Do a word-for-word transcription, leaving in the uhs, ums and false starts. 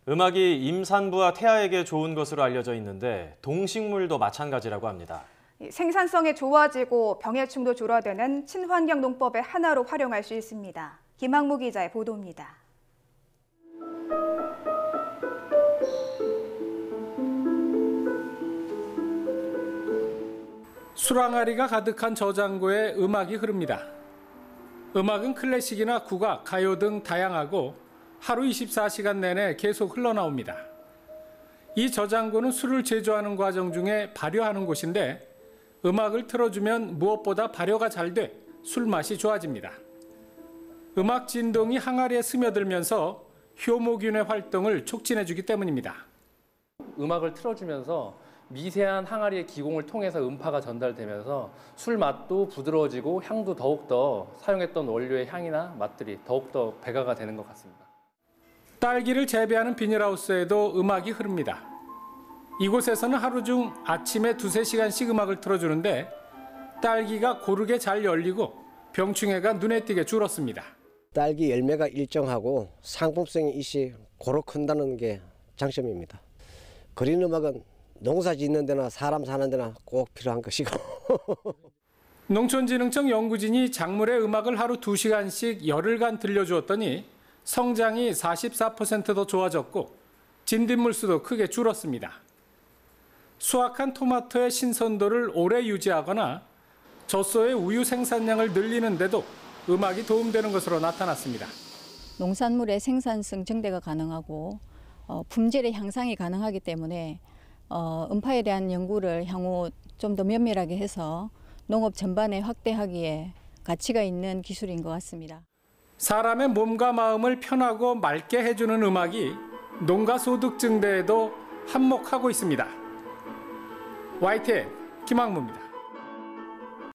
음악이 임산부와 태아에게 좋은 것으로 알려져 있는데 동식물도 마찬가지라고 합니다. 생산성이 좋아지고 병해충도 줄어드는 친환경 농법의 하나로 활용할 수 있습니다. 김학무 기자의 보도입니다. 술항아리가 가득한 저장고에 음악이 흐릅니다. 음악은 클래식이나 국악, 가요 등 다양하고 하루 이십사 시간 내내 계속 흘러나옵니다. 이 저장고는 술을 제조하는 과정 중에 발효하는 곳인데 음악을 틀어주면 무엇보다 발효가 잘 돼 술맛이 좋아집니다. 음악 진동이 항아리에 스며들면서 효모균의 활동을 촉진해주기 때문입니다. 음악을 틀어주면서 미세한 항아리의 기공을 통해서 음파가 전달되면서 술 맛도 부드러워지고 향도 더욱더 사용했던 원료의 향이나 맛들이 더욱더 배가가 되는 것 같습니다. 딸기를 재배하는 비닐하우스에도 음악이 흐릅니다. 이곳에서는 하루 중 아침에 두세 시간씩 음악을 틀어주는데 딸기가 고르게 잘 열리고 병충해가 눈에 띄게 줄었습니다. 딸기 열매가 일정하고 상품성이 일시 고루 큰다는 게 장점입니다. 그린 음악은 농사 짓는 데나 사람 사는 데나 꼭 필요한 것이고. 농촌진흥청 연구진이 작물의 음악을 하루 두 시간씩 열흘간 들려주었더니 성장이 사십사 퍼센트 더 좋아졌고 진딧물 수도 크게 줄었습니다. 수확한 토마토의 신선도를 오래 유지하거나 젖소의 우유 생산량을 늘리는 데도 음악이 도움되는 것으로 나타났습니다. 농산물의 생산성 증대가 가능하고 어, 품질의 향상이 가능하기 때문에 어, 음파에 대한 연구를 향후 좀 더 면밀하게 해서 농업 전반에 확대하기에 가치가 있는 기술인 것 같습니다. 사람의 몸과 마음을 편하고 맑게 해주는 음악이 농가 소득 증대에도 한몫하고 있습니다. 와이티엔 김학무입니다.